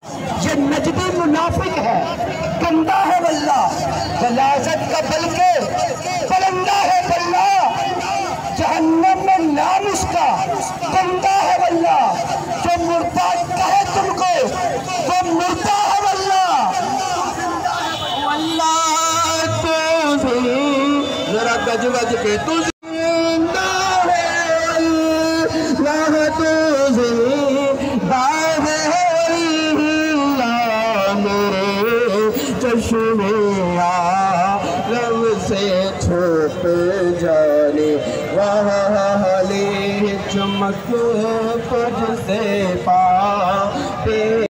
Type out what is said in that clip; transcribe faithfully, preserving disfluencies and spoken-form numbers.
ये नजदी मुनाफिक है, गंदा है वल्ला, गलाजत का बल्कि बलंदा है वल्ला, जहन्नम में नाम उसका गंदा है वल्ला, जो मुर्दा कहे तुमको वो मुर्दा है वल्ला। वल्ला तो भी जरा गज गज के तू रब से छुप जाने वाले चमक तुझसे पा